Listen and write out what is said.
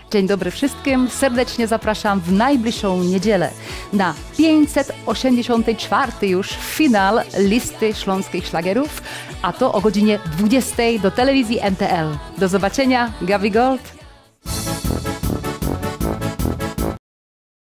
Dzień dobry wszystkim. Serdecznie zapraszam w najbliższą niedzielę na 584 już finał listy śląskich szlagerów, a to o godzinie 20 do telewizji NTL. Do zobaczenia. Gabi Gold.